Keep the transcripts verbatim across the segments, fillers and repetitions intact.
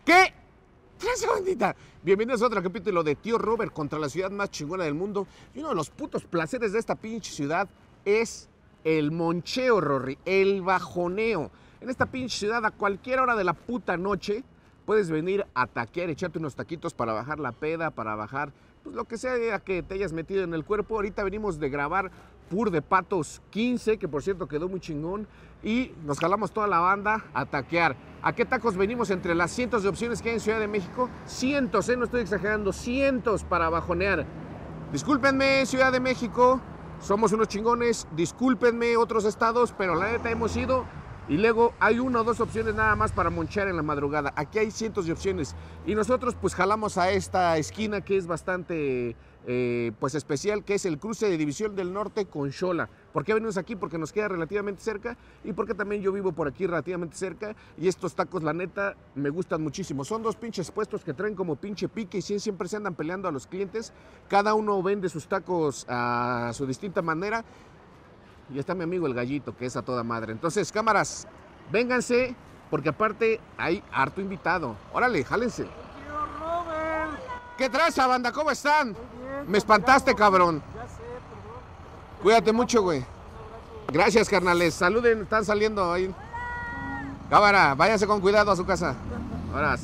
¿Qué? Gracias, bandita. Bienvenidos a otro capítulo de Tío Robert contra la ciudad más chingona del mundo. Y uno de los putos placeres de esta pinche ciudad es el moncheo, Rory, el bajoneo. En esta pinche ciudad, a cualquier hora de la puta noche, puedes venir a taquear, echarte unos taquitos para bajar la peda, para bajar pues, lo que sea que te hayas metido en el cuerpo. Ahorita venimos de grabar Pur de Patos quince, que por cierto quedó muy chingón. Y nos jalamos toda la banda a taquear. ¿A qué tacos venimos entre las cientos de opciones que hay en Ciudad de México? Cientos, ¿eh? No estoy exagerando, cientos para bajonear. Discúlpenme, Ciudad de México, somos unos chingones. Discúlpenme, otros estados, pero la neta hemos ido. Y luego hay una o dos opciones nada más para monchar en la madrugada. Aquí hay cientos de opciones. Y nosotros pues jalamos a esta esquina que es bastante eh, pues especial, que es el cruce de División del Norte con Xola. ¿Por qué venimos aquí? Porque nos queda relativamente cerca y porque también yo vivo por aquí relativamente cerca. Y estos tacos, la neta, me gustan muchísimo. Son dos pinches puestos que traen como pinche pique y siempre se andan peleando a los clientes. Cada uno vende sus tacos a su distinta manera. Y está mi amigo el Gallito, que es a toda madre. Entonces, cámaras, vénganse, porque aparte hay harto invitado. Órale, jálense. Tío Robert. ¿Qué traza, banda? ¿Cómo están? Muy bien, Me espantaste, cabrón. Ya sé, perdón. Cuídate mucho, güey. Gracias, carnales. Saluden, están saliendo ahí. Cámara, váyanse con cuidado a su casa. Horas.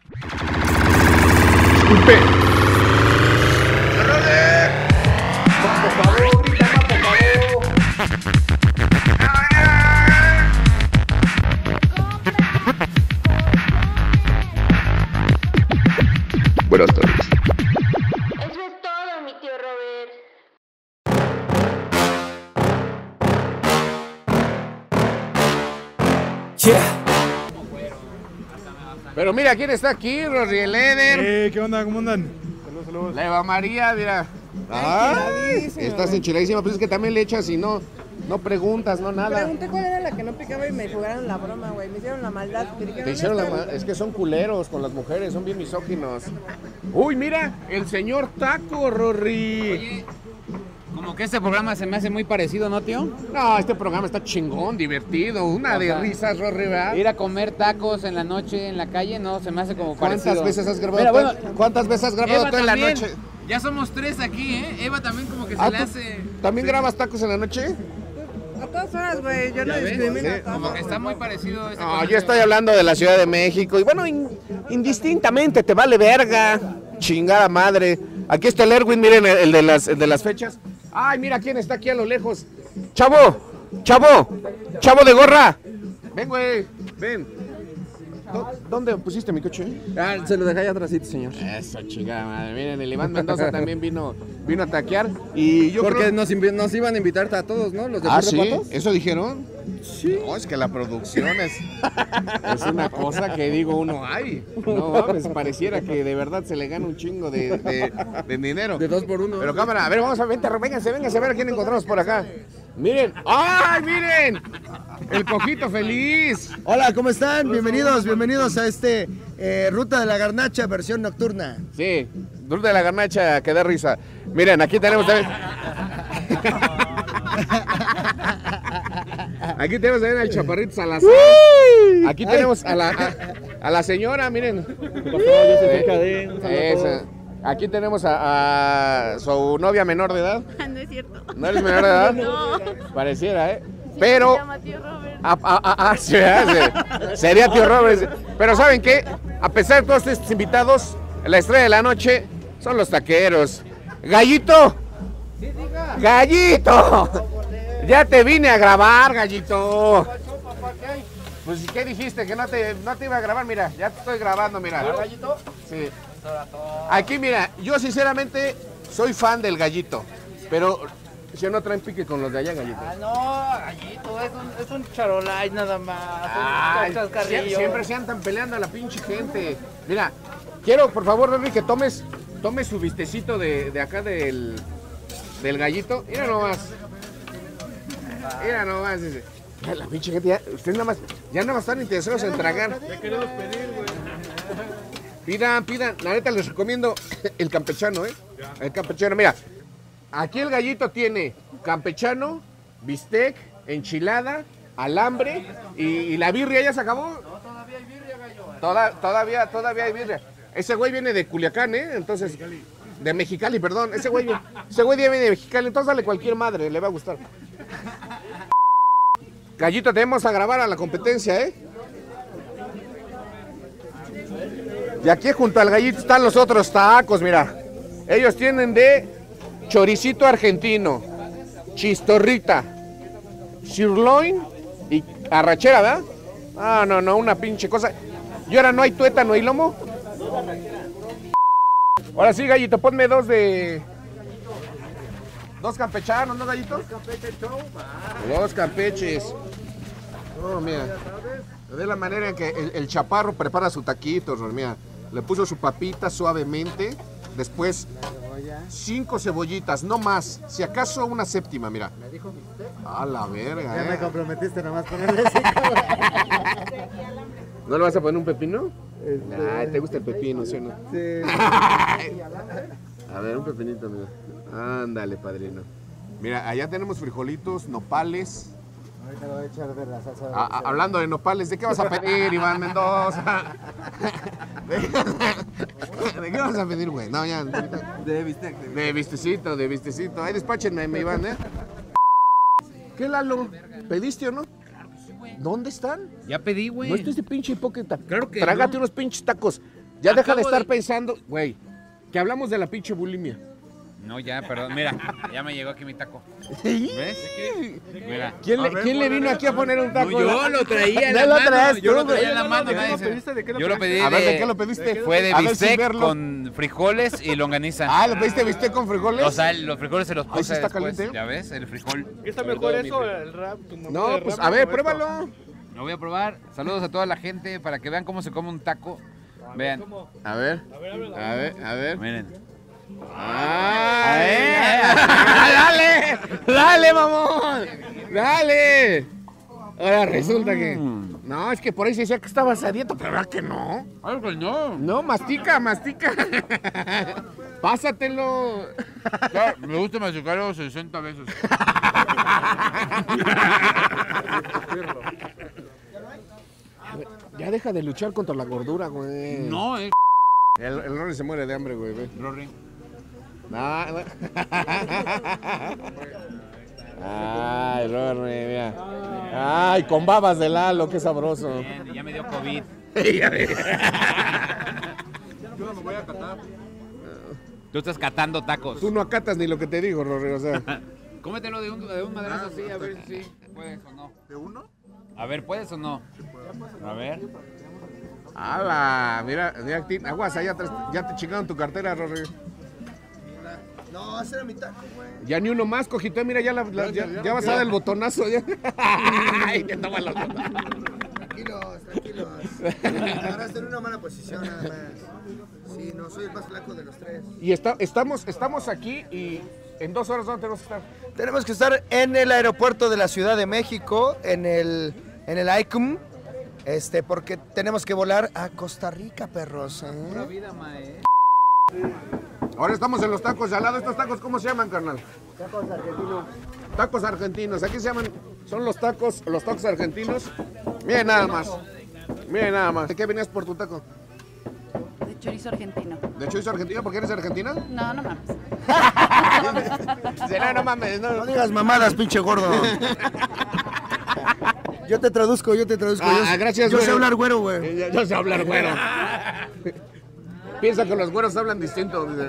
Disculpe. Por favor, grita más, por favor. Buenas tardes. Eso es todo, mi tío Robert. Yeah. Pero mira, ¿quién está aquí? Rory, el Eder. Eh, ¿qué onda? ¿Cómo andan? Saludos, saludos. La Eva María, mira. Ah, estás enchiladísima, pues es que también le echas y no, no preguntas, no nada. Pregunté cuál era la que no picaba y me jugaron la broma, güey. Me hicieron la maldad. Me dijeron, Te hicieron la "Esta". ma- es que son culeros con las mujeres, son bien misóginos. Uy, mira, el señor Taco, Rory. Oye, como que este programa se me hace muy parecido, ¿no, tío? No, este programa está chingón, divertido, una O de sea, risas, Rory, ¿verdad? Ir a comer tacos en la noche en la calle, no, se me hace como ¿Cuántas parecido. veces has grabado? Mira, tú? bueno, ¿Cuántas veces has grabado Eva tú en la también. noche? Ya somos tres aquí, ¿eh? Eva también como que se Ah, le ¿tú hace... ¿También grabas tacos en la noche? A todas horas, güey. Yo no ¿Ya ves? discrimino. Sí, a todas Como que horas. está muy parecido este No, concepto. yo estoy hablando de la Ciudad de México y bueno, in- indistintamente te vale verga, chingada madre. Aquí está el Erwin, miren el, el de las, el de las fechas. Ay, mira quién está aquí a lo lejos. Chavo, chavo, chavo de gorra. Ven, güey, ven. ¿Dó- ¿Dónde pusiste mi coche? Ah, se lo dejé allá atrásito, señor. Eso, chingada madre. Miren, el Iván Mendoza también vino, vino a taquear y yo Porque creo... nos, invi- nos iban a invitar a todos, ¿no? Los de Ah, Pur de ¿sí? Patos. ¿Eso dijeron? Sí. No, es que la producción es, es una cosa que digo uno, ay, no mames, pareciera que de verdad se le gana un chingo de, de- de dinero. De dos por uno. Pero cámara, a ver, vamos a ver, vénganse, vénganse a ver a quién encontramos por acá. Miren, ¡ay, miren! El cojito feliz. Hola, ¿cómo están? Bienvenidos, bienvenidos a este eh, Ruta de la Garnacha versión nocturna. Sí, Ruta de la Garnacha que da risa. Miren, aquí tenemos también... Aquí tenemos también al Chaparrito Salazar. Aquí tenemos a la, a, a la señora, miren. Esa. Aquí tenemos a, a su novia menor de edad. No es cierto. ¿No eres menor de edad? No. Pareciera, ¿eh? Pero... Se llama tío Robert. Ah, ah, ah, ah, sí, ¿verdad? Sí. Sería tío Robert. Pero ¿saben qué? A pesar de todos estos invitados, la estrella de la noche son los taqueros. ¡Gallito! ¡Gallito! Ya te vine a grabar, Gallito. Pues, ¿qué dijiste? Que no te, no te iba a grabar. Mira, ya te estoy grabando, mira. ¿Gallito? Sí. Aquí, mira, yo sinceramente soy fan del Gallito. Pero si no traen pique con los de allá, Gallito. Ah, no, Gallito, es un, es un charolay nada más. Ay, un chascarrillo. sie- siempre se andan peleando a la pinche gente. Mira, quiero, por favor, Henry, que tomes, tomes su vistecito de, de acá del, del Gallito. Mira nomás. Mira nomás. Ese. Ay, la pinche gente, ya, ustedes nada más, ya nada más están interesados en tragar. Ya queremos pedir, güey. Pidan, pidan. La neta les recomiendo el campechano, ¿eh? El campechano, mira. Aquí el Gallito tiene campechano, bistec, enchilada, alambre y, y la birria ya se acabó. No, todavía hay birria, gallo. Toda, todavía, todavía hay birria. Ese güey viene de Culiacán, ¿eh? Entonces, de Mexicali, perdón. Ese güey, ese güey viene de Mexicali, entonces dale cualquier madre, le va a gustar. Gallito, te vamos a grabar a la competencia, ¿eh? Y aquí junto al Gallito están los otros tacos, mira. Ellos tienen de choricito argentino, chistorrita, sirloin y arrachera, ¿verdad? Ah, no, no, una pinche cosa. ¿Y ahora no hay tuétano y lomo? Ahora sí, Gallito, ponme dos de... Dos campechanos, ¿no, Gallito? Dos campeches. Oh, mira. De la manera en que el, el chaparro prepara su taquito, mira. Le puso su papita suavemente. Después, cinco cebollitas, no más. Si acaso una séptima, mira. Me dijo a la verga, Ya eh. me comprometiste nomás ponerle cinco. ¿No le vas a poner un pepino? Este... Ay, ¿te gusta el pepino, sí o no? Sí. A ver, un pepinito, mira. Ándale, padrino. Mira, allá tenemos frijolitos, nopales. Ahorita le voy a echar de la salsa. A, a, hablando de nopales, ¿de qué vas a pedir, Iván Mendoza? ¿De, ¿De qué vas a pedir, güey? No, ya. De bistec. De, De vistecito, de vistecito. Ahí despáchenme, me Iván, ¿eh? ¿Qué, Lalo? ¿Pediste o no? ¿Dónde están? Ya pedí, güey. No estés de pinche hipócrita. Claro que Trágate no. unos pinches tacos. Ya deja de Acabo estar de- pensando, güey, que hablamos de la pinche bulimia. No, ya, perdón. Mira, ya me llegó aquí mi taco. ¿Ves? Mira. ¿Quién, le, ¿quién le vino aquí a poner un taco? No, yo lo traía en No la lo mano. traes Yo tú, lo traía en güey. la mano. ¿De qué nadie lo se- pediste? ¿De qué lo Yo lo pediste? pedí A ver, de... ¿de qué lo pediste? Fue de A ver, sin bistec verlo. con frijoles y longaniza. Ah, ¿lo pediste bistec con frijoles? O sea, los frijoles se los Ay, sí puse está después. caliente. ¿Ya ves? El frijol. ¿Qué está mejor eso o el rap? Tu mamá No, de pues rap a ver, o esto? pruébalo. Lo voy a probar. Saludos a toda la gente para que vean cómo se come un taco. Vean. A ver, a ver, a ver. Miren. ¡Ay! ¡Dale! ¡Dale, mamón! ¡Dale! Ahora resulta que... No, es que por ahí se decía que estabas a dieta, pero ¿verdad que no? Ay, pues no. No, mastica, mastica. Pásatelo. Claro, me gusta masticarlo sesenta veces. Ya deja de luchar contra la gordura, güey. No, eh. El, el Rory se muere de hambre, güey. Ve. Rory. No, no. Ay, Rory, mira. Ay, con babas de Lalo, qué sabroso. Bien, ya me dio COVID. Yo no me voy a catar. Tú estás catando tacos. Tú no acatas ni lo que te digo, Rory, o sea. Cómetelo de un, de un madrazo así, a ver si puedes o no. ¿De uno? A ver, ¿puedes o no? A ver. ¡Hala! Mira, mira, ti- aguas, allá atrás, ya te chingaron tu cartera, Rory. No, ese era mi taco, güey. Ya ni uno más, cojito, mira, ya, la, la- ya, ya vas a dar el botonazo. Ya. Ay, te toma los Tranquilos, tranquilos. Ahora estoy en una mala posición nada más. Sí, no, soy el más flaco de los tres. Y está, estamos, estamos aquí y en dos horas, ¿dónde tenemos que estar? Tenemos que estar en el aeropuerto de la Ciudad de México, en el, en el I C U M, este, porque tenemos que volar a Costa Rica, perros. ¿eh? Vida, mae. Ahora estamos en los tacos de al lado. ¿Estos tacos cómo se llaman, carnal? Tacos argentinos. Tacos argentinos. Aquí se llaman, son los tacos, los tacos argentinos. Miren nada más. Miren nada más. ¿De qué venías por tu taco? De chorizo argentino. ¿De chorizo argentino? ¿Porque eres argentina? No, no mames. Dice, no, no mames. No, No digas mamadas, pinche gordo. Yo te traduzco, yo te traduzco. Ah, yo, gracias, Yo sé güero. hablar güero, güey. Eh, Yo, yo sé hablar güero. Piensa que los güeros hablan distinto. Dice.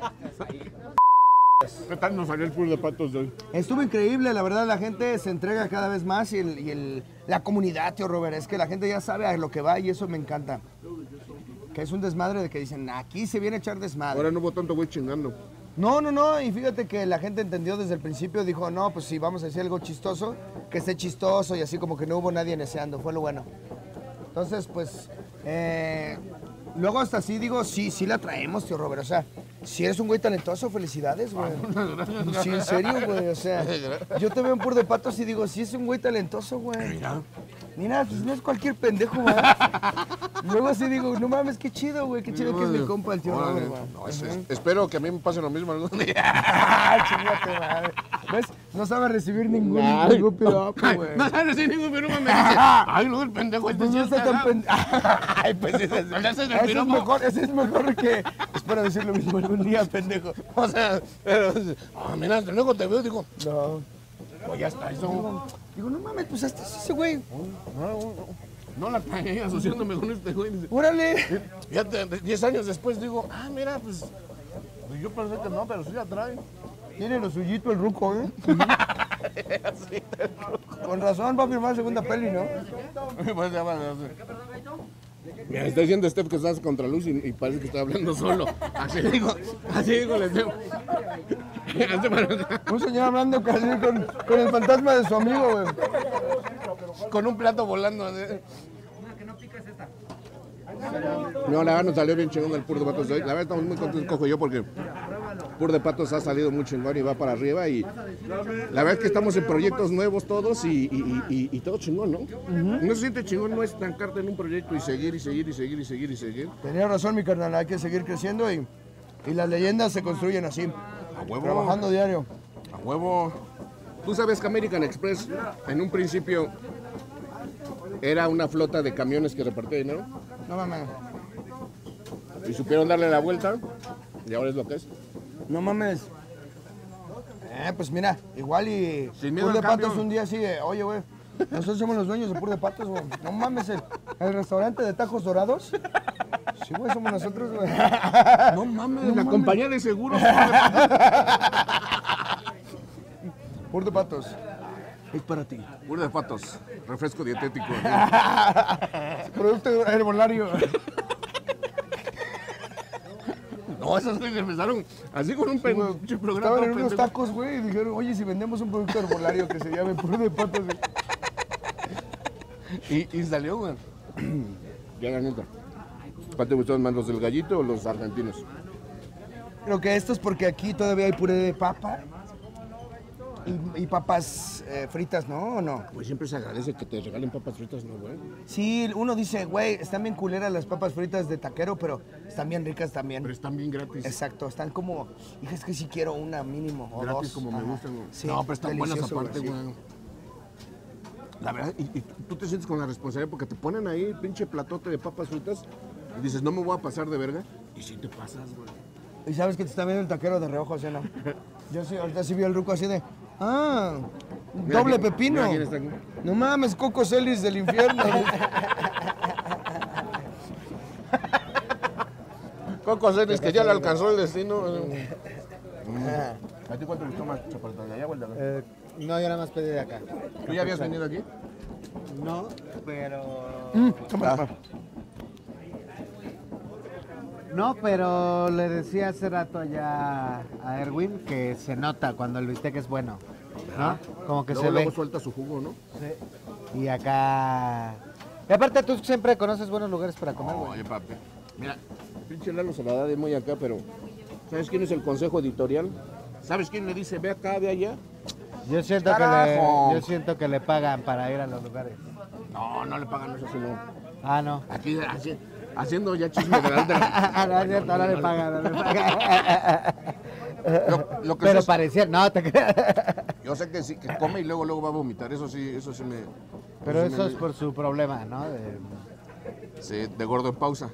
¿Qué tal nos salió el pool de patos de hoy? Estuvo increíble, la verdad, la gente se entrega cada vez más y, el, y el- la comunidad, tío Robert, es que la gente ya sabe a lo que va y eso me encanta. Que es un desmadre de que dicen, aquí se viene a echar desmadre. Ahora no hubo tanto güey chingando. No, no, no, y fíjate que la gente entendió desde el principio, dijo, no, pues si vamos a decir algo chistoso, que esté chistoso y así como que no hubo nadie neceando, fue lo bueno. Entonces, pues, eh, luego hasta así digo, sí, sí la traemos, tío Robert, o sea, si eres un güey talentoso, felicidades, güey. Sí, en serio, güey, o sea, yo te veo en Pur de Patos y digo, sí es un güey talentoso, güey. Mira. Mira, pues no es cualquier pendejo, güey. Luego así digo, no mames, qué chido, güey, qué chido que es mi compa, el tío Órale. Robert, güey. No, es- es- espero que a mí me pase lo mismo algún día. Ah, chingate, madre. ¿Ves? No sabe recibir ningún, Ay, ningún piropo, güey. No sabe decir ningún piropo, me dice. Ay, no, el pendejo este Pues sí no está está tan cagado. pendejo. Ay, pues ese es, Ese es el ese es piropo. mejor, ese es mejor que... Espero decir lo mismo algún día, pendejo. O sea, pero... Ah, mira, luego te veo, digo... No. Pues ya está, eso... Digo, no mames, pues hasta ese güey. No, no, no la trae asociándome con este güey. Dice, Órale. ya te- diez años después digo, ah, mira, pues... pues yo pensé que no, pero sí la trae. Tiene lo suyito el ruco, ¿eh? Con razón va a firmar segunda peli, ¿no? Pues ya va, ya sé. Mira, está diciendo Steph que estás contra luz y, y parece que está hablando solo. Así digo, así digo, les digo. Un señor hablando casi con, con el fantasma de su amigo, güey. Con un plato volando. así. No, la verdad nos salió bien chingón el Pur de Patos de hoy. La verdad estamos muy contentos, cojo yo, porque Pur de Patos ha salido muy chingón y va para arriba. Y la verdad es que estamos en proyectos nuevos todos y, y, y, y todo chingón, ¿no? No se siente chingón no estancarte en un proyecto y seguir y seguir y seguir y seguir y seguir. Tenía razón, mi carnal, hay que seguir creciendo y, y las leyendas se construyen así. A huevo. Trabajando diario. A huevo. Tú sabes que American Express en un principio era una flota de camiones que repartía dinero No mames. y supieron darle la vuelta y ahora es lo que es. No mames. Eh, pues mira, igual y Sin miedo Pur de al cambio. Patos un día así de, oye, güey, nosotros somos los dueños de Pur de Patos, güey. No mames, el, el restaurante de tacos dorados. Sí, güey, somos nosotros, güey. No mames, No la mames. compañía de seguros. Pur de Patos. Es para ti. Pur de Patos, refresco dietético. Producto herbolario. No, esos güeyes empezaron así con un Sí, güey. pinche programa. Estaban en unos pendejo. tacos, güey, y dijeron, oye, si vendemos un producto herbolario que se llame Pur de Patos. güey. Y, y salió, güey. Ya la neta. ¿Cuál te gustaron más, los del gallito o los argentinos? Creo que esto es porque aquí todavía hay puré de papa y, y papas eh, fritas, ¿no? ¿O no? Pues siempre se agradece que te regalen papas fritas, ¿no, güey? Sí, uno dice, güey, están bien culeras las papas fritas de taquero, pero están bien ricas también. Pero están bien gratis. Exacto, están como, hija, es que si quiero una mínimo o Gratis dos. como me Ajá. gustan, güey. Sí, No, pero están buenas delicioso, aparte, sí. güey. La verdad, y, y tú te sientes con la responsabilidad porque te ponen ahí pinche platote de papas fritas y dices, no me voy a pasar de verga. Y sí te pasas, güey. Y sabes que te está viendo el taquero de reojo, ¿sí o no? Yo sí, ahorita sí vi al ruco así de, ah, Mira doble quién- pepino. mira quién está aquí. No mames, Coco Celis del infierno. Coco Celis, que ya le alcanzó el destino. ¿A ti cuánto te gustó más, chaparrita? ¿De allá o el de acá? Eh, no, yo nada más pedí de acá. ¿Tú ya habías venido aquí? No, pero... Ah, No, pero le decía hace rato allá a Erwin que se nota cuando el bistec es bueno, ¿no? Como que luego, se luego ve. suelta su jugo, ¿no? Sí. Y acá... Y aparte tú siempre conoces buenos lugares para comer, güey. Oye, papi. Mira, pinche Lalo se la da de muy acá, pero ¿sabes quién es el consejo editorial? ¿Sabes quién le dice, ve acá, ve allá? Yo siento, que ¡Carajo! le, yo siento que le pagan para ir a los lugares. No, no le pagan eso, sino Ah, no. aquí haci- haciendo ya chisme de la alta. no es cierto, no le pagan, no le pagan. Lo, lo que Pero sé es- parecía, no te creas. yo sé que sí, que come y luego luego va a vomitar, eso sí, eso sí me. Pero sí eso me- es por su problema, ¿no? De- Sí, de gordo en pausa.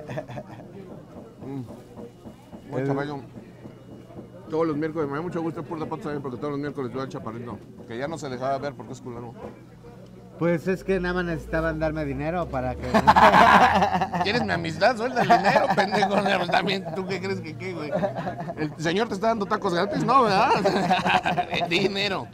Mm. Buen El- caballo. Todos los miércoles, me da mucho gusto el Pur de Patos también porque todos los miércoles veo al chaparrito. Que ya no se dejaba ver porque es culero. Pues es que nada más necesitaban darme dinero para que... ¿Quieres mi amistad? Suelta el dinero, pendejo. Pues también, ¿tú qué crees que qué, güey? ¿El señor te está dando tacos gratis? No, ¿verdad? Dinero.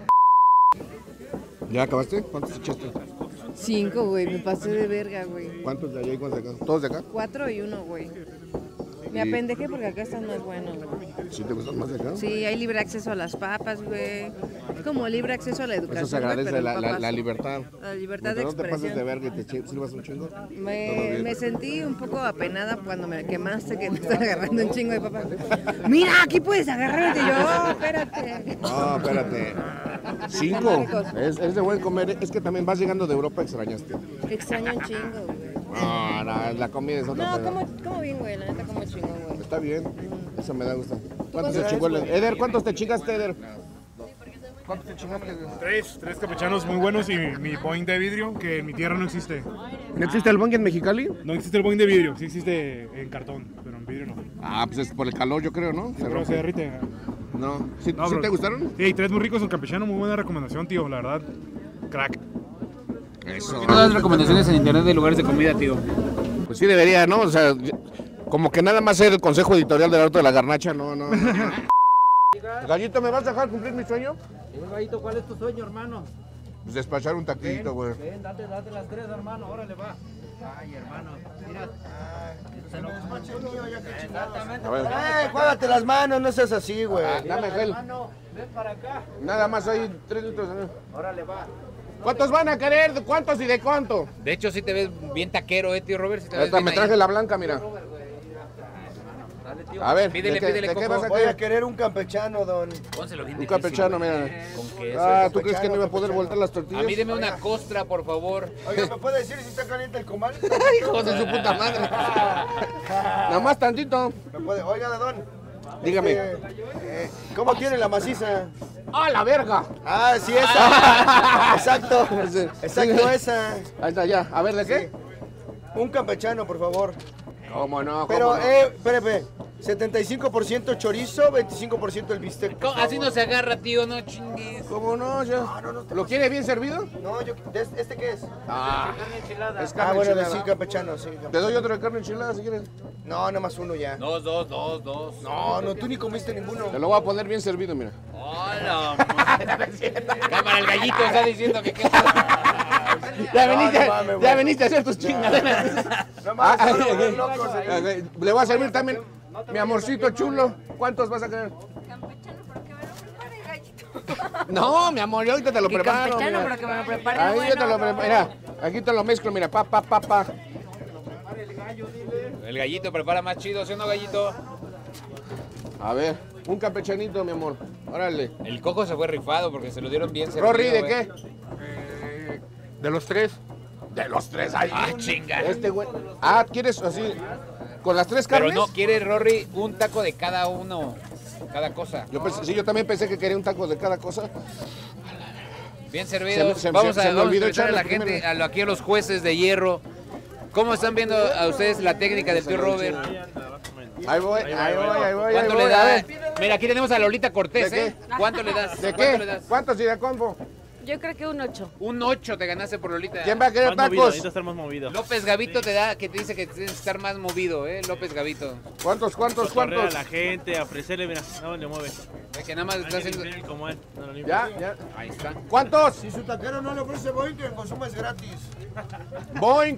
¿Ya acabaste? ¿Cuántos echaste? Cinco, güey, me pasé de verga, güey. ¿Cuántos de allá y cuántos de acá? ¿Todos de acá? Cuatro y uno, güey. Me Y- apendejé porque acá están más buenos, güey. ¿Sí te gustan más de acá? Sí, hay libre acceso a las papas, güey. Es como libre acceso a la educación, Eso se güey, agradece, pero en la, la- papas. la libertad. La libertad de Mientras no te pases expresión. de verga y te chi- sirvas un chingo. todo Me, bien. me sentí un poco apenada cuando me quemaste que me están agarrando un chingo de papas. Mira, aquí puedes agarrarte. Y yo, oh, espérate. No, espérate. Cinco. Es, es de buen comer. Es que también vas llegando de Europa, extrañaste. Extraño un chingo, güey. No, no, la comida es otra No, pedo. como, como bien, güey. La neta, como chingón, güey. Está bien. Eso me da gusto. ¿Cuántos cuántos se chingó el traes, güey? Eder, ¿cuántos te chingaste, Eder? ¿Cuántos te chingaste? Tres, tres campechanos muy buenos y mi Boeing de vidrio, que en mi tierra no existe. ¿No existe el Boeing en Mexicali? No existe el Boeing de vidrio, sí existe en cartón, pero en vidrio no. Ah, pues es por el calor, yo creo, ¿no? Se, pero se derrite. No. ¿Sí, no, ¿sí bro. te gustaron? Sí, hay tres muy ricos en campechano, muy buena recomendación, tío, la verdad. Crack. Eso. ¿Qué das recomendaciones en internet de lugares de comida, tío? Pues sí debería, ¿no? O sea, como que nada más ser el consejo editorial del Alto de la Garnacha, no, no. no. Gallito, ¿me vas a dejar cumplir mi sueño? Sí, Gallito, ¿cuál es tu sueño, hermano? Pues despachar un taquito, güey. Ven, date, date las tres, hermano, órale, va. Ay, hermano, mira. Se lo Exactamente. A ver. ¡Eh, juégate las manos! No seas así, güey. Ah, dame gel. Hermano, ven para acá. Nada más hay tres litros. ¿no? Órale, va. ¿Cuántos van a querer? ¿De cuántos y de cuánto? De hecho, sí te ves bien taquero, eh, tío Robert. Sí te ves Hasta bien me ahí. traje la blanca, mira. Dale, tío. A ver, Pídele, ¿de qué, pídele, de qué Coco. vas a Voy a querer? querer un campechano, don. Pónselo bien Un difícil, campechano, güey. mira. Con queso. Ah, ¿tú crees que campechano, no iba a poder campechano. voltear las A tortillas? mí deme una costra, por favor. Oiga, ¿me puede decir si está caliente el comal? Hijos de su puta madre. Nada más tantito. ¿Me puede? Oiga, don. Dígame. Este, eh, ¿Cómo tiene la maciza? ¡Ah, la verga! Ah, sí, esa. Exacto. Exacto, esa. Ahí está, ya. A ver, ¿de qué? Un campechano, por favor. ¿Cómo no? ¿Cómo Pero, no? eh, espérame. setenta y cinco por ciento chorizo, veinticinco por ciento el bistec. por ¿Cómo? Así favor. no se agarra, tío, no chingues. ¿Cómo no? Ya. No, no, no te ¿Lo quiere bien servido? No, yo. ¿de- ¿Este qué es? Ah, Carne enchilada. es carne Ah, bueno, de enchilada. sí, campechano, sí. Te campechano. doy otro de carne enchilada si quieres. No, nada más uno ya. Dos, dos, dos, dos. No, no, tú ni comiste ninguno. Te lo voy a poner bien servido, mira. Hola, cámara, el gallito está diciendo que qué. Ya No, veniste, no mames, ya güey. veniste a hacer tus chingaderas. No más, Ah, no lo ok. vuelvan locos, eh. Ok, le voy a servir también. Mi amorcito chulo, ¿cuántos vas a querer? Campechano, pero que me lo prepare, gallito. No, mi amor, yo ahorita te lo Que preparo. campechano, mira. pero que me lo prepare Ahí yo te bueno. lo preparo. Mira, aquí te lo mezclo, mira, pa, pa, pa, pa. El gallito prepara más chido, ¿sí o no, gallito? A ver, un campechanito, mi amor. Órale. El coco se fue rifado porque se lo dieron bien servido. Rory, ¿de güey. qué? de los tres. De los tres, ay. Ah, chinga. Este güey. Ah, ¿quieres así? ¿Con las tres Pero carnes? no, quiere Rory un taco de cada uno, cada cosa. Yo pensé, sí, yo también pensé que quería un taco de cada cosa. Bien servido. Se me- se me- vamos se a, me vamos a olvidó preguntar a la echarle gente, primero. a lo- aquí a los jueces de hierro. ¿Cómo están viendo a ustedes la técnica del tío Robert? Ahí voy, ahí voy, ahí voy, ahí voy. ¿Cuánto le a da? ver. Mira, aquí tenemos a Lolita Cortés, ¿De ¿eh? ¿Cuánto le das? ¿De ¿Cuánto le qué? das? ¿Cuántos y de combo? Yo creo que un ocho. Un ocho te ganaste por Lolita. ¿Quién va a querer tacos? estar más movido. López Gavito te da, que te dice que tienes que estar más movido, ¿eh? López Gavito. ¿Cuántos, cuántos, Correr a cuántos? la gente, a ofrecerle, mira, no le mueve. Es que nada más está haciendo... como él, no lo limpia. Ya, ya. Ahí está. ¿Cuántos? Si su taquero no le ofrece Boeing, que el consumo es gratis. Boing.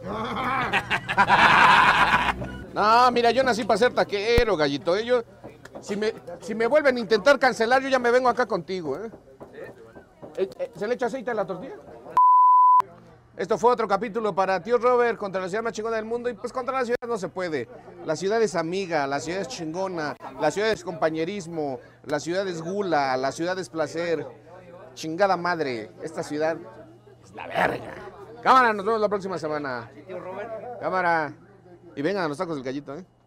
No, mira, yo nací para ser taquero, gallito. ¿eh? Yo, si, me, si me vuelven a intentar cancelar, yo ya me vengo acá contigo. ¿eh? Eh, eh, ¿Se le echa aceite a la tortilla? Esto fue otro capítulo para Tío Robert contra la ciudad más chingona del mundo. Y pues contra la ciudad no se puede. La ciudad es amiga, la ciudad es chingona, la ciudad es compañerismo, la ciudad es gula, la ciudad es placer. Chingada madre, esta ciudad es la verga. Cámara, nos vemos la próxima semana. Cámara. Y vengan a los tacos del gallito, ¿eh?